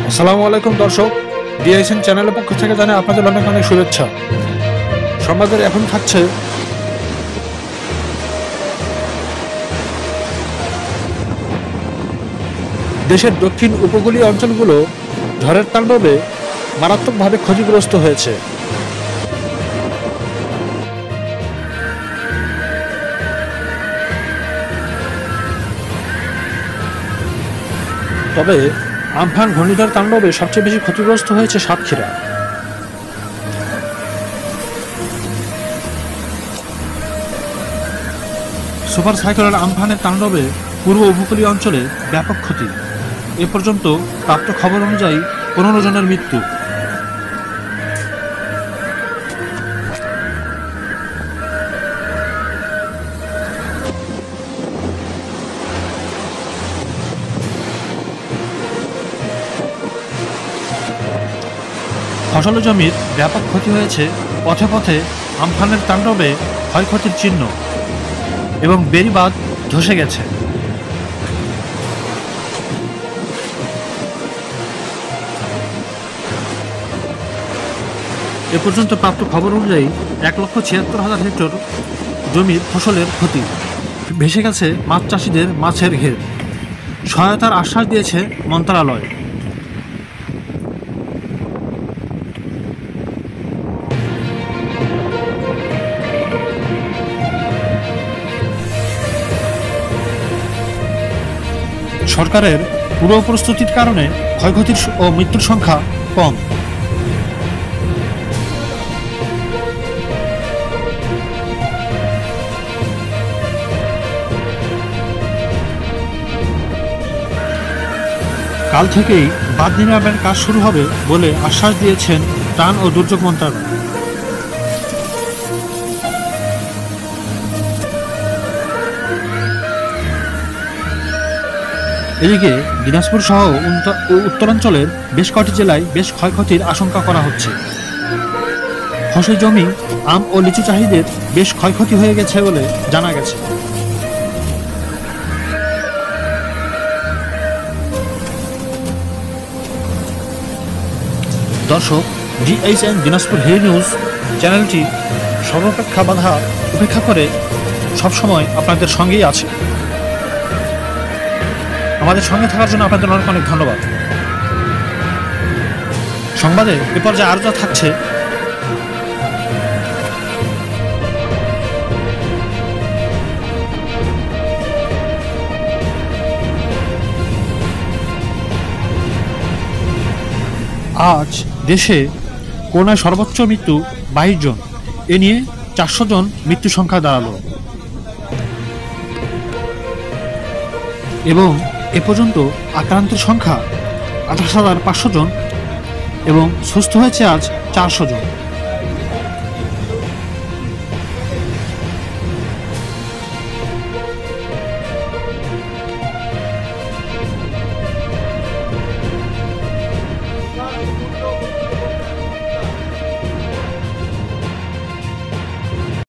আসসালামু আলাইকুম দর্শক, ডিআইএসএন চ্যানেলের পক্ষ থেকে জানাই আপনাদের অনেক অনেক শুভেচ্ছা। সংবাদের এখন থাকছে দেশের দক্ষিণ উপকূলীয় অঞ্চলগুলো ঝড়ের তাণ্ডবে মারাত্মকভাবে ক্ষতিগ্রস্ত হয়েছে। তবে আমফান ঘূর্ণিঝড় তাণ্ডবে সবচেয়ে বেশি ক্ষতিগ্রস্ত হয়েছে সাতক্ষীরা। সুপার সাইক্লোন আমফানের তাণ্ডবে পূর্ব উপকূলীয় অঞ্চলে ব্যাপক ক্ষতি। এ পর্যন্ত প্রাপ্ত খবর অনুযায়ী 15 জনের মৃত্যু। ফসল জমির ব্যাপক ক্ষতি হয়েছে। পথে পথে আমফানের তাণ্ডবে ক্ষয়ক্ষতির চিহ্ন এবং বেড়িবাঁধ ধসে গেছে। এ পর্যন্ত প্রাপ্ত খবর অনুযায়ী 1,76,000 হেক্টর জমির ফসলের ক্ষতি। ভেসে গেছে মাছ চাষিদের মাছের ঘের। সহায়তার আশ্বাস দিয়েছে মন্ত্রণালয়। সরকারের পূর্ব প্রস্তুতির কারণে ক্ষয়ক্ষতির ও মৃত্যুর সংখ্যা কম। কাল থেকেই বাঁধ নির্মাণের কাজ শুরু হবে বলে আশ্বাস দিয়েছেন ত্রাণ ও দুর্যোগ মন্ত্রণালয়। এদিকে দিনাজপুর সহ উত্তরাঞ্চলের বেশ কয়েকটি জেলায় বেশ ক্ষয়ক্ষতির আশঙ্কা করা হচ্ছে। ফসল জমি, আম ও লিচু চাষিদের বেশ ক্ষয়ক্ষতি হয়ে গেছে বলে জানা গেছে। দর্শক, ডিএইচএন দিনাজপুর হেরি নিউজ চ্যানেলটি সর্বাপেক্ষা বাধা উপেক্ষা করে সবসময় আপনাদের সঙ্গেই আছে। আমাদের সঙ্গে থাকার জন্য আপনাদের অনেক অনেক ধন্যবাদ। সংবাদে এ পর্যায়ে আরও যা থাকছে, আজ দেশে করোনায় সর্বোচ্চ মৃত্যু 22 জন। এ নিয়ে 400 জন মৃত্যু সংখ্যা দাঁড়ালো এবং এ পর্যন্ত আক্রান্তের সংখ্যা 28,500 জন এবং সুস্থ হয়েছে আজ 400 জন।